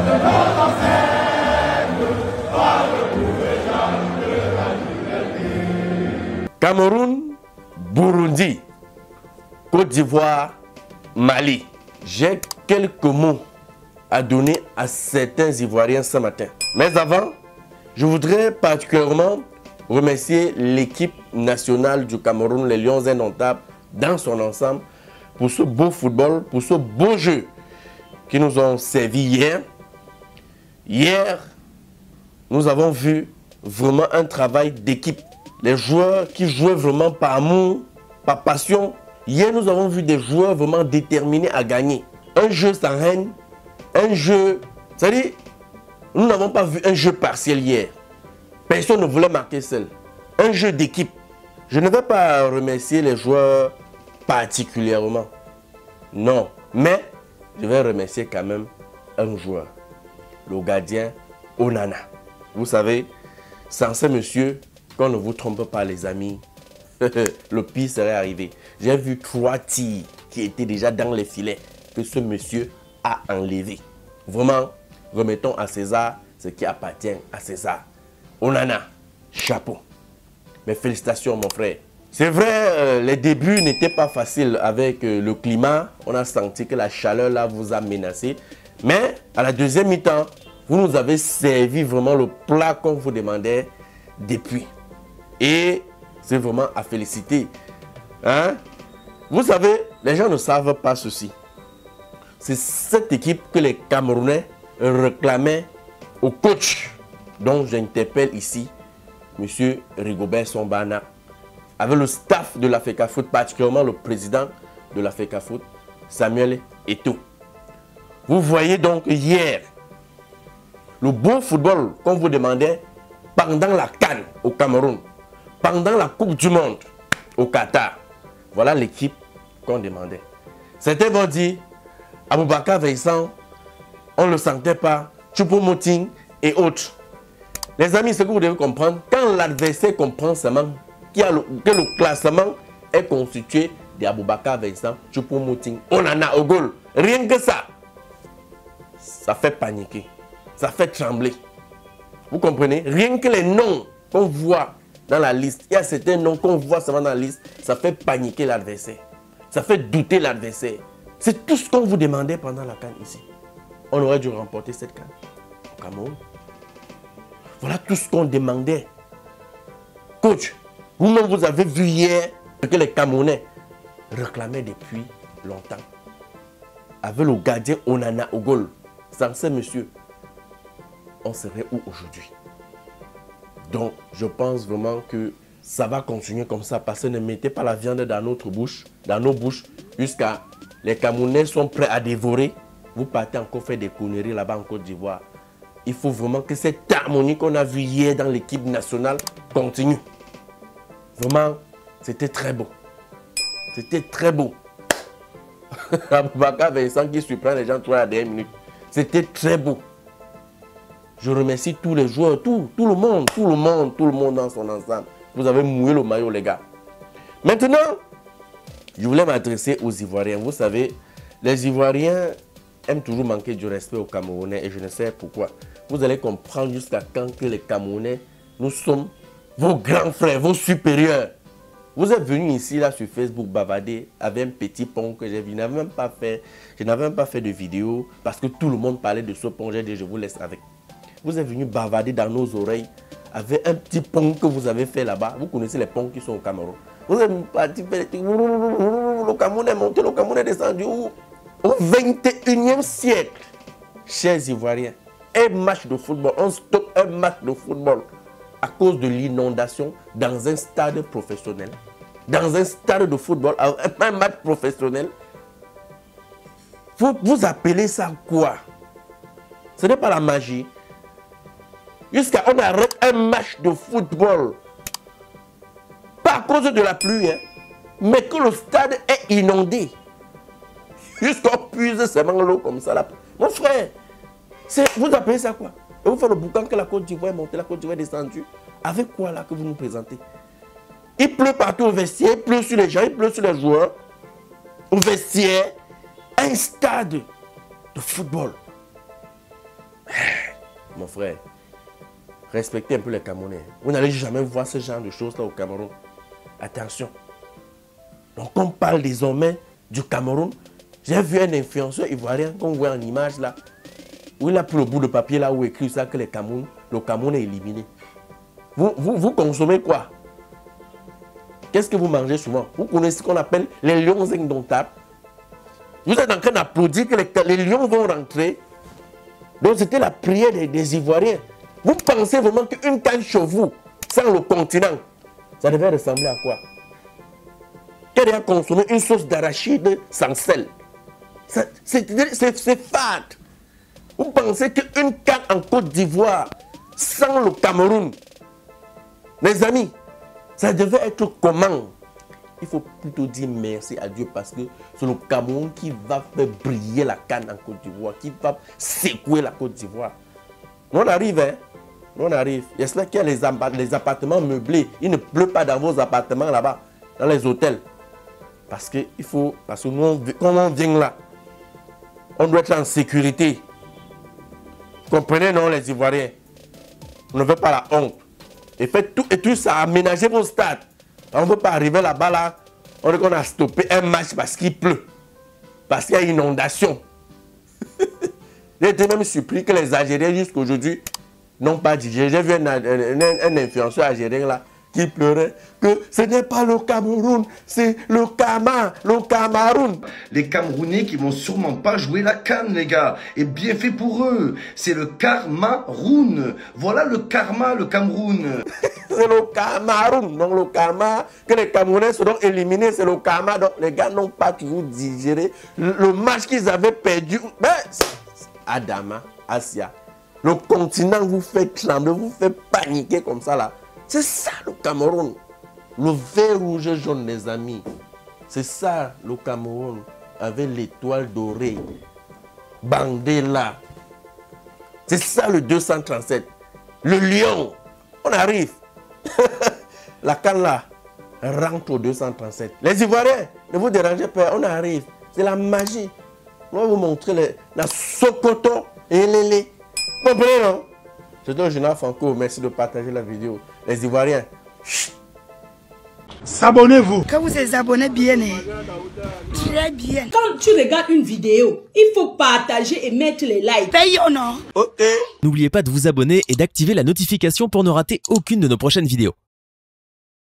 Cameroun, Burundi, Côte d'Ivoire, Mali. J'ai quelques mots à donner à certains Ivoiriens ce matin. Mais avant, je voudrais particulièrement remercier l'équipe nationale du Cameroun, les Lions indomptables, dans son ensemble, pour ce beau football, pour ce beau jeu qui nous ont servi hier. Hier, nous avons vu vraiment un travail d'équipe. Les joueurs qui jouaient vraiment par amour, par passion. Hier, nous avons vu des joueurs vraiment déterminés à gagner. Un jeu sans haine, un jeu... C'est-à-dire, nous n'avons pas vu un jeu partiel hier. Personne ne voulait marquer seul. Un jeu d'équipe. Je ne vais pas remercier les joueurs particulièrement. Non. Mais, je vais remercier quand même un joueur. Le gardien Onana. Vous savez, sans ce monsieur... Qu'on ne vous trompe pas les amis, le pire serait arrivé. J'ai vu 3 tirs qui étaient déjà dans les filets que ce monsieur a enlevé. Vraiment, remettons à César ce qui appartient à César. Onana, chapeau. Mes félicitations mon frère. C'est vrai, les débuts n'étaient pas faciles avec le climat. On a senti que la chaleur là vous a menacé. Mais à la deuxième mi-temps, vous nous avez servi vraiment le plat qu'on vous demandait depuis. Et c'est vraiment à féliciter. Hein? Vous savez, les gens ne savent pas ceci. C'est cette équipe que les Camerounais réclamaient au coach dont j'interpelle ici, M. Rigobert Sombana, avec le staff de la FECAFOOT, particulièrement le président de la FECAFOOT, Samuel Eto'o. Vous voyez donc hier, le beau football qu'on vous demandait pendant la CAN au Cameroun, pendant la Coupe du Monde au Qatar. Voilà l'équipe qu'on demandait. Certains vont dire, Aboubakar Vincent, on ne le sentait pas, Choupo-Moting et autres. Les amis, ce que vous devez comprendre, quand l'adversaire comprend seulement que le classement est constitué d'Aboubakar Vincent, Choupo-Moting, Onana au goal, rien que ça, ça fait paniquer, ça fait trembler. Vous comprenez? Rien que les noms qu'on voit dans la liste, il y a certains noms qu'on voit seulement dans la liste, ça fait paniquer l'adversaire. Ça fait douter l'adversaire. C'est tout ce qu'on vous demandait pendant la CAN ici. On aurait dû remporter cette CAN au Cameroun. Voilà tout ce qu'on demandait. Coach, vous-même vous avez vu hier ce que les Camerounais réclamaient depuis longtemps. Avec le gardien Onana au goal. Sans ce monsieur, on serait où aujourd'hui? Donc, je pense vraiment que ça va continuer comme ça parce que ne mettez pas la viande dans notre bouche, dans nos bouches, jusqu'à les Camerounais sont prêts à dévorer. Vous partez encore faire des conneries là-bas en Côte d'Ivoire. Il faut vraiment que cette harmonie qu'on a vue hier dans l'équipe nationale continue. Vraiment, c'était très beau. C'était très beau. Aboubakar Vincent qui surprend les gens 3 à 10 minutes. C'était très beau. Je remercie tous les joueurs, tout le monde dans son ensemble. Vous avez mouillé le maillot, les gars. Maintenant, je voulais m'adresser aux Ivoiriens. Vous savez, les Ivoiriens aiment toujours manquer du respect aux Camerounais et je ne sais pourquoi. Vous allez comprendre jusqu'à quand que les Camerounais, nous sommes vos grands frères, vos supérieurs. Vous êtes venus ici, là, sur Facebook, bavarder avec un petit pont que j'ai vu. Je n'avais même pas fait de vidéo parce que tout le monde parlait de ce pont. J'ai dit, je vous laisse avec. Vous êtes venu bavarder dans nos oreilles avec un petit pont que vous avez fait là-bas. Vous connaissez les ponts qui sont au Cameroun. Vous êtes parti faire le Cameroun est monté, le Cameroun est descendu. Au 21e siècle, chers Ivoiriens, un match de football, on stoppe un match de football à cause de l'inondation dans un stade professionnel. Dans un stade de football, un match professionnel. Vous appelez ça quoi? Ce n'est pas la magie. Jusqu'à on arrête un match de football. Pas à cause de la pluie, hein, mais que le stade est inondé. Jusqu'à puise seulement l'eau comme ça. Là. Mon frère, vous appelez ça quoi? Et vous faites le boucan que la Côte d'Ivoire est montée, la Côte d'Ivoire est descendue. Avec quoi là que vous nous présentez? Il pleut partout au vestiaire, il pleut sur les gens, il pleut sur les joueurs. Au vestiaire, un stade de football. mon frère, respectez un peu les Camerounais. Vous n'allez jamais voir ce genre de choses-là au Cameroun. Attention. Donc, on parle désormais du Cameroun. J'ai vu un influenceur ivoirien qu'on voit en image là, où il a pris le bout de papier là où écrit ça que le Cameroun est éliminé. Vous consommez quoi? Qu'est-ce que vous mangez souvent? Vous connaissez ce qu'on appelle les lions indomptables. Vous êtes en train d'applaudir que les lions vont rentrer. Donc c'était la prière des Ivoiriens. Vous pensez vraiment qu'une canne chez vous, sans le continent, ça devait ressembler à quoi? Qu'elle a consommé une sauce d'arachide sans sel. C'est fade. Vous pensez qu'une canne en Côte d'Ivoire, sans le Cameroun, mes amis, ça devait être comment? Il faut plutôt dire merci à Dieu parce que c'est le Cameroun qui va faire briller la canne en Côte d'Ivoire, qui va secouer la Côte d'Ivoire. On arrive, hein? On arrive. J'espère qu'il y a les appartements meublés. Il ne pleut pas dans vos appartements là-bas, dans les hôtels. Parce que nous, quand on vient là, on doit être en sécurité. Comprenez, non, les Ivoiriens? On ne veut pas la honte. Et faites tout ça, aménagez vos stades. On ne veut pas arriver là-bas, là, on dit qu'on a stoppé un match parce qu'il pleut. Parce qu'il y a inondation. J'ai été même surpris que les Algériens jusqu'à aujourd'hui n'ont pas dit. J'ai vu un influenceur algérien là qui pleurait que ce n'est pas le Cameroun, c'est le Cameroun. Les Camerounais qui vont sûrement pas jouer la CAN, les gars. Et bien fait pour eux. C'est le Cameroun. Voilà le karma, le Cameroun. C'est le Cameroun. Donc le karma, que les Camerounais seront éliminés, c'est le karma. Donc les gars n'ont pas toujours digéré le match qu'ils avaient perdu. Mais Adama, Asia, le continent vous fait trembler, vous fait paniquer comme ça là. C'est ça le Cameroun. Le vert, rouge, jaune, les amis. C'est ça le Cameroun avec l'étoile dorée. Bandé là. C'est ça le 237. Le lion. On arrive. La canne là rentre au 237. Les Ivoiriens, ne vous dérangez pas, on arrive. C'est la magie. On va vous montrer la Sokoto et Lélé. Vous comprenez, non? C'est donc Journal Franco. Merci de partager la vidéo. Les Ivoiriens. S'abonnez-vous. Quand vous vous abonnez bien, très bien. Quand tu regardes une vidéo, il faut partager et mettre les likes. Paye ou non? Ok. N'oubliez pas de vous abonner et d'activer la notification pour ne rater aucune de nos prochaines vidéos.